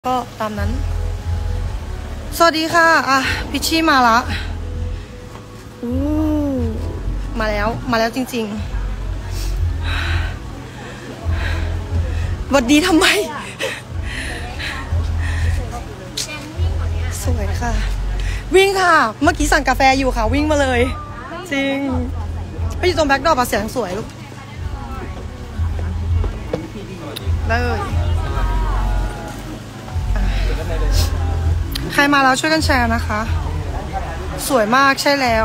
ก็ตามนั้นสวัสดีค่ะพิชชี่มาละมาแล้วจริงๆสวัสดีทำไมสวยค่ะวิ่งค่ะเมื่อกี้สั่งกาแฟอยู่ค่ะวิ่งมาเลยจริงไปอยู่ตรงแบ็คดรอปเสียงสวยลูกเลยใครมาแล้วช่วยกันแชร์นะคะสวยมากใช่แล้ว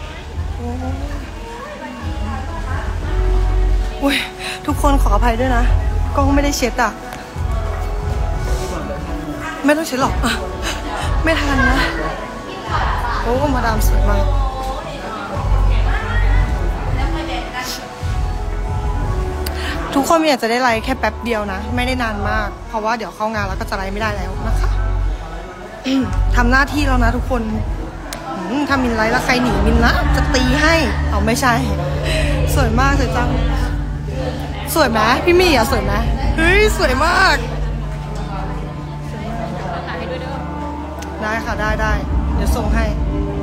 อุ้ยทุกคนขออภัยด้วยนะกล้องไม่ได้เช็ดอ่ะไม่ต้องเช็ดหรอกไม่ทันนะโอ้มาดามสวยมากทุกคนอยากจะได้ไลฟ์แค่แป๊บเดียวนะไม่ได้นานมากเพราะว่าเดี๋ยวเข้างานแล้วก็จะไลฟ์ไม่ได้แล้วนะคะทำหน้าที่แล้วนะทุกคนถ้ามินไลฟ์แล้วใครหนีมินนะจะตีให้เอาไม่ใช่สวยมากสวยจังสวยไหมพี่มี่อ่ะสวยไหมเฮ้ยสวยมากได้ค่ะได้เดี๋ยวส่งให้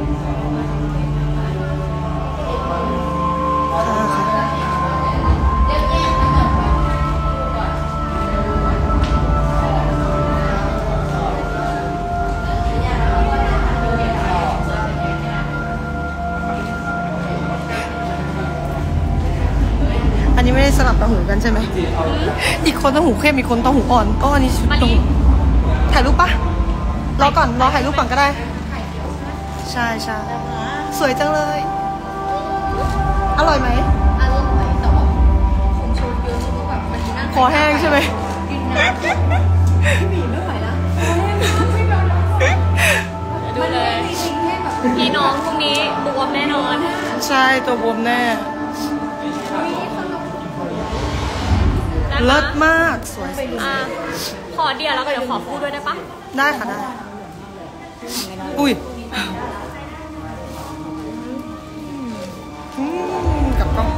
อันนี้ไม่ได้สลับตาหูกันใช่ไหมอีกคนตาหูเข้มอีกคนตาหูอ่อนก็อันนี้ชุดตรงถ่ายรูปปะรอก่อนรอถ่ายรูปก่อนก็ได้ใช่สวยจังเลยอร่อยไหมอร่อยแต่ว่าผมชูเยอะแล้วแบบมันน่าคอแห้งใช่ไหมกินน้ำพี่หมีไม่ไหวแล้วดูเลยพี่น้องพวกนี้บวมแน่นอนใช่ตัวบวมแน่เลิศมากสวยขอเดียวแล้วก็เดี๋ยวขอพูดด้วยได้ปะได้ค่ะได้อุ้ยกับกล้อง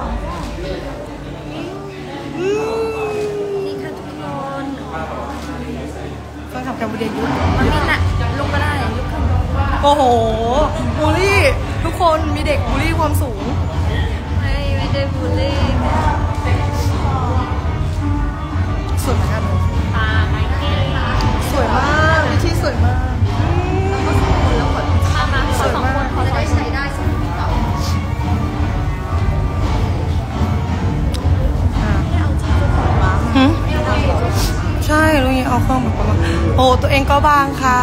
นี่ค่ะทุกคนก็ทำการบูลลี่ยุมันมีน่ะลุกก็ได้ลุกขึ้นโอ้โหบูลลี่ทุกคนมีเด็กบูลลี่ความสูงไม่ได้บูลลี่สวยเหมือนกันสวยมากวิธีสวยมากแล้วขอมาสองคนเขาจะได้ใช้ได้สมมติต่อใช่ลุงยังเอาเครื่องแบบประมาณโอ้ตัวเองก็บางค่ะ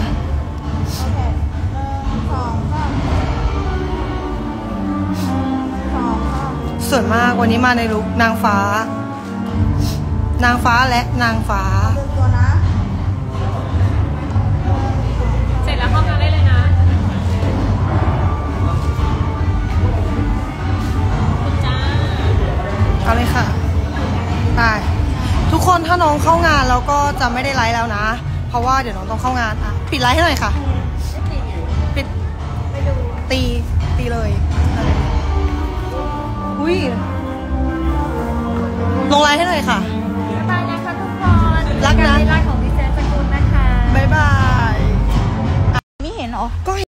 สวยมากวันนี้มาในลุคนางฟ้และนางฟ้าเสร็จแล้วเข้างานได้เลยนะจ้าเอาเลยค่ะได้ทุกคนถ้าน้องเข้างานแล้วก็จะไม่ได้ไลฟ์แล้วนะเพราะว่าเดี๋ยวน้องต้องเข้างานปิดไลฟ์ให้หน่อยค่ะปิดตีเลยอุ้ยลงไลฟ์ให้หน่อยค่ะบายนะคะทุกคนรักนะรักของดิเจสกุลนะคะบ๊ายบายไม่เห็นหรอก็